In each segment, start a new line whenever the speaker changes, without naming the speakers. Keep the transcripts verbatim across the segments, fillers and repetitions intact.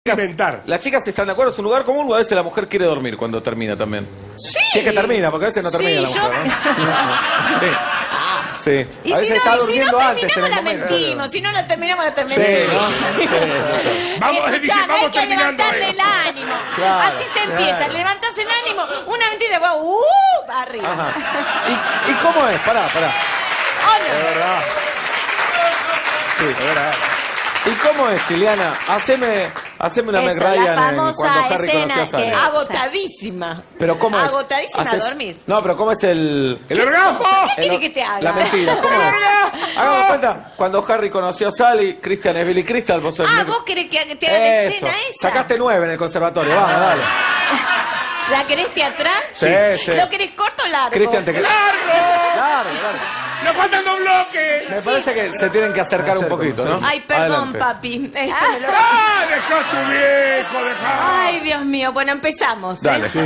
Inventar.
Las chicas están de acuerdo, es un lugar común, o a veces la mujer quiere dormir cuando termina también.
Sí.
Si es que termina, porque a veces no termina
Sí,
la mujer,
yo-
¿no? Sí. Sí.
Y
A
si
veces
no,
está
y si
durmiendo
no
antes en
terminamos,
el
la
momento.
mentimos. Si no la terminamos, la terminamos.
Sí, ¿no? Sí, sí.
Vamos, dice,
Escuchame,
vamos
hay que
terminando
levantarle
esto.
el ánimo.
Claro,
Así se empieza.
claro.
Levantás el ánimo, una mentira, wow, uh, arriba.
Ajá. ¿Y, ¿Y cómo es? Pará, pará.
Hola.
De verdad. Sí, de verdad. ¿Y cómo es, Ileana? Haceme, haceme una
Eso,
Meg
la
Ryan en
famosa
cuando Harry
escena
conoció a Sally.
que-
Agotadísima.
Pero ¿cómo es?
Agotadísima a
Haces-
dormir.
No, pero ¿cómo es el...?
¡El orgasmo!
¿Qué quiere que te haga?
La mentira, ¿cómo es? Hagamos cuenta, cuando Harry conoció a Sally, Christian es Billy Crystal, vos sos
Ah,
Billy-
vos querés que te haga la
Eso,
escena esa.
sacaste nueve en el conservatorio, vamos, dale.
¿La querés teatral?
Sí, sí.
¿Lo querés corto o largo?
Cristian, te querés...
¡Largo!
Claro, claro.
¡Nos faltan dos bloques!
Me parece que se tienen que acercar un poquito, ¿no?
Ay, perdón,
Adelante.
papi. Este me lo-
¡Ah! ¡Dejá a tu viejo! ¡Dejá!
Ay, Dios mío. Bueno, empezamos. ¿eh?
Dale.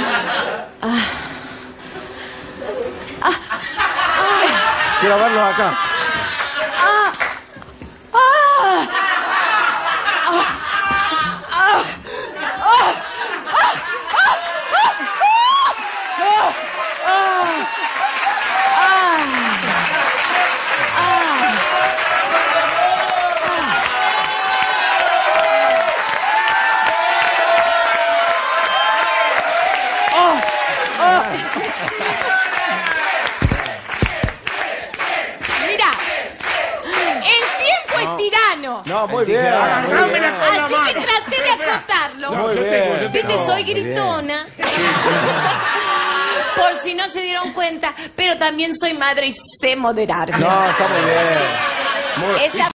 Quiero verlos acá.
Mira, el tiempo es tirano.
No, muy bien. Muy
Agarrámela
bien.
con la
Así que
mano.
traté de acotarlo.
No,
Muy
yo
bien.
tengo, yo
Viste,
tengo.
soy gritona. Por si no se dieron cuenta, pero también soy madre y sé moderarme.
No, está muy bien. Muy-
Esa